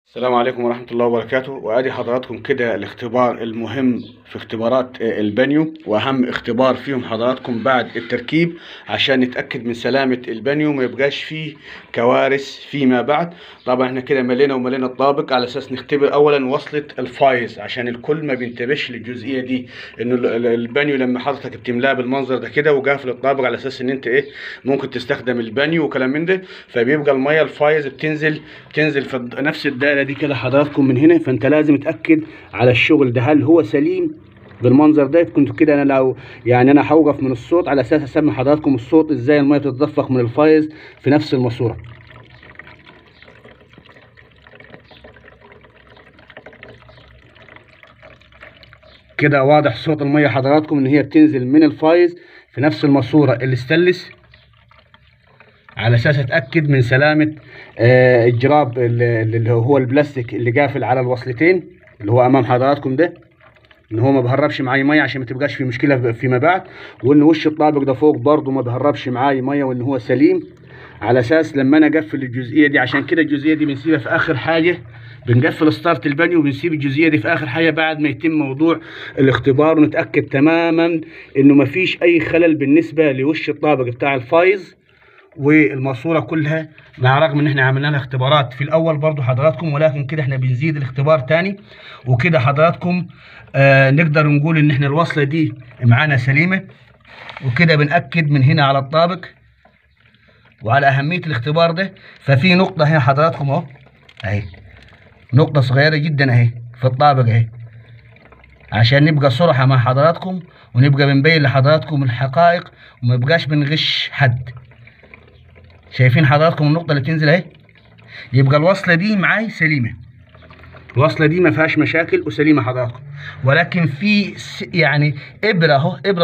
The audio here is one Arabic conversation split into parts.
السلام عليكم ورحمة الله وبركاته. وادي حضراتكم كده الاختبار المهم في اختبارات البانيو، واهم اختبار فيهم حضراتكم بعد التركيب عشان نتأكد من سلامة البانيو ما يبقاش فيه كوارث فيما بعد. طبعا احنا كده ملينا الطابق على اساس نختبر اولا وصلة الفايز، عشان الكل ما بينتبهش للجزئية دي، انه البانيو لما حضرتك بتملاه بالمنظر ده كده وقافل الطابق على اساس ان انت ممكن تستخدم البانيو وكلام من ده، فبيبقى المية الفايز بتنزل في نفس الدائرة دي كده حضراتكم من هنا. فانت لازم تأكد على الشغل ده هل هو سليم بالمنظر ده. كنت كده انا لو انا هوقف من الصوت على اساس اسمع حضراتكم الصوت ازاي الميه بتتدفق من الفايز في نفس الماسوره. كده واضح صوت الميه حضراتكم ان هي بتنزل من الفايز في نفس الماسوره الاستانلس، على اساس اتاكد من سلامه الجراب اللي هو البلاستيك اللي قافل على الوصلتين اللي هو امام حضراتكم ده، ان هو ما بهربش معايا ميه عشان ما تبقاش في مشكله فيما بعد، وان وش الطابق ده فوق برضه ما بهربش معايا ميه وان هو سليم، على اساس لما انا اقفل الجزئيه دي. عشان كده الجزئيه دي بنسيبها في اخر حاجه، بنقفل ستارت البانيو وبنسيب الجزئيه دي في اخر حاجه بعد ما يتم موضوع الاختبار، ونتاكد تماما انه ما فيش اي خلل بالنسبه لوش الطابق بتاع الفايز والماسوره كلها، مع رغم ان احنا عملنا لها اختبارات في الاول برضو حضراتكم، ولكن كده احنا بنزيد الاختبار تاني. وكده حضراتكم نقدر نقول ان احنا الوصله دي معانا سليمه. وكده بنأكد من هنا على الطابق وعلى اهميه الاختبار ده. ففي نقطه هنا حضراتكم اهو، اهي نقطه صغيره جدا اهي في الطابق اهي، عشان نبقى صراحه مع حضراتكم ونبقى بنبين لحضراتكم الحقائق وما يبقاش بنغش حد. شايفين حضراتكم النقطة اللي بتنزل اهي؟ يبقى الوصلة دي معاي سليمة، الوصلة دي ما فيهاش مشاكل وسليمة حضراتكم، ولكن في يعني إبرة اهو، إبرة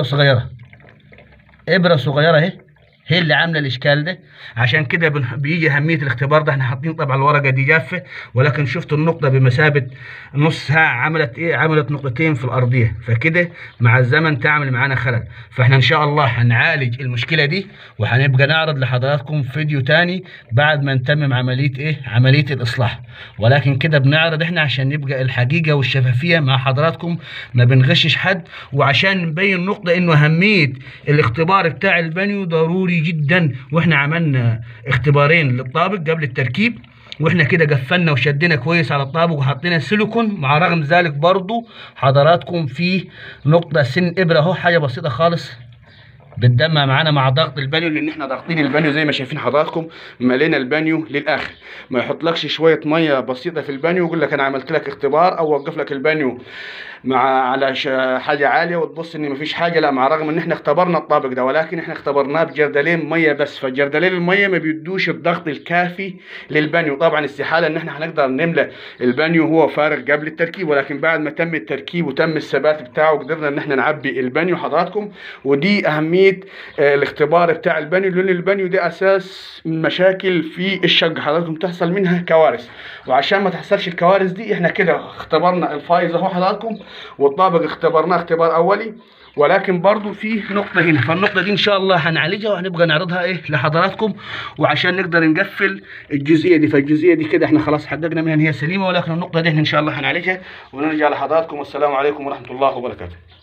صغيرة اهي هي اللي عامله الاشكال ده. عشان كده بيجي اهميه الاختبار ده. احنا حاطين طبعا الورقه دي جافه، ولكن شفت النقطه بمثابه نص ساعه عملت عملت نقطتين في الارضيه، فكده مع الزمن تعمل معانا خلل. فاحنا ان شاء الله هنعالج المشكله دي، وهنبقى نعرض لحضراتكم فيديو تاني بعد ما نتمم عمليه الاصلاح. ولكن كده بنعرض احنا عشان نبقى الحقيقه والشفافيه مع حضراتكم، ما بنغشش حد، وعشان نبين نقطه انه اهميه الاختبار بتاع البانيو ضروري جدا. واحنا عملنا اختبارين للطابق قبل التركيب، واحنا كده قفلنا وشدينا كويس على الطابق وحطينا سيليكون. مع رغم ذلك برضو حضراتكم في نقطة سن ابرة اهو، حاجة بسيطة خالص بتدمع معانا مع ضغط البانيو، لان احنا ضاغطين البانيو زي ما شايفين حضراتكم، ملينا البانيو للاخر. ما يحطلكش شويه ميه بسيطه في البانيو ويقول لك انا عملت لك اختبار، او وقف لك البانيو على حاجه عاليه وتبص ان مفيش حاجه. لا، مع رغم ان احنا اختبرنا الطابق ده، ولكن احنا اختبرناه بجردلين ميه بس، فالجردلين الميه ما بيدوش الضغط الكافي للبانيو. طبعا استحاله ان احنا هنقدر نملى البانيو وهو فارغ قبل التركيب، ولكن بعد ما تم التركيب وتم الثبات بتاعه قدرنا ان احنا نعبي البانيو حضراتكم. ودي اهميه الاختبار بتاع البانيو، لان البانيو ده اساس مشاكل في الشقه حضراتكم تحصل منها كوارث. وعشان ما تحصلش الكوارث دي احنا كده اختبرنا الفايز اهو حضراتكم، والطابق اختبرناه اختبار اولي. ولكن برضو في نقطه هنا، فالنقطه دي ان شاء الله هنعالجها وهنبقى نعرضها لحضراتكم، وعشان نقدر نقفل الجزئيه دي. فالجزئيه دي كده احنا خلاص حققنا منها ان هي سليمه، ولكن النقطه دي احنا ان شاء الله هنعالجها ونرجع لحضراتكم. والسلام عليكم ورحمه الله وبركاته.